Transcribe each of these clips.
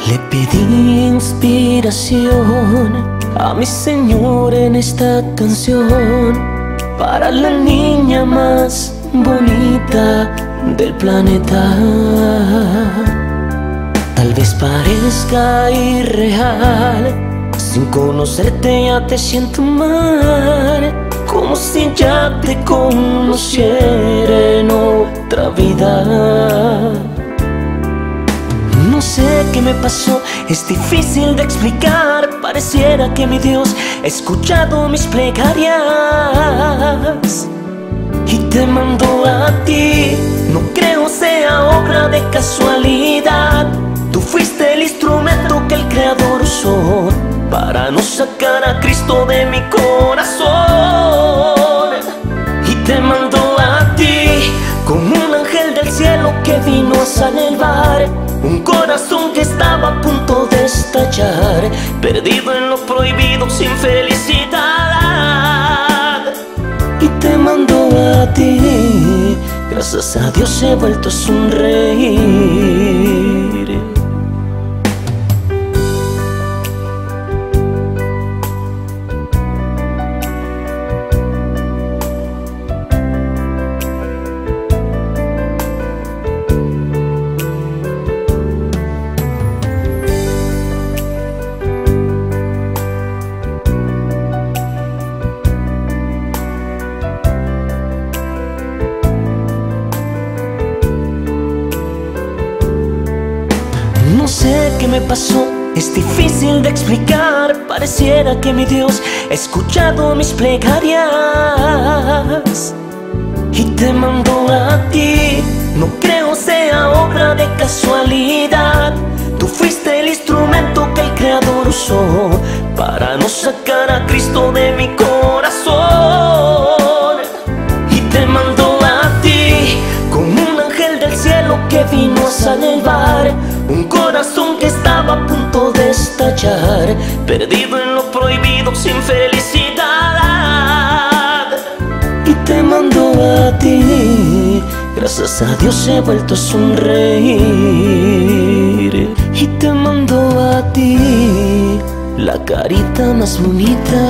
Le pedí inspiración a mi Señor en esta canción para la niña más bonita del planeta. Tal vez parezca irreal, sin conocerte ya te siento mal, como si ya te conociera en otra vida. No sé qué me pasó, es difícil de explicar. Pareciera que mi Dios ha escuchado mis plegarias y te mandó a ti. No creo sea obra de casualidad. Tú fuiste el instrumento que el Creador usó para no sacar a Cristo de mi corazón. Y te mandó a ti como un ángel del cielo que vino a salvar un corazón que estaba a punto de estallar, perdido en lo prohibido, sin felicidad. Y te mandó a ti, gracias a Dios he vuelto a sonreír. No sé qué me pasó, es difícil de explicar. Pareciera que mi Dios ha escuchado mis plegarias y te mandó a ti. No creo sea obra de casualidad. Tú fuiste el instrumento que el Creador usó para no sacar a Cristo de mi corazón. Y te mandó a ti como un ángel del cielo que vino a salvar un corazón que estaba a punto de estallar, perdido en lo prohibido, sin felicidad. Y te mandó a ti, gracias a Dios he vuelto a sonreír. Y te mandó a ti la carita más bonita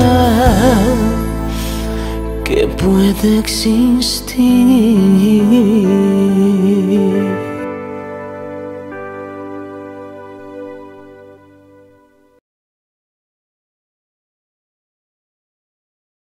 que puede existir.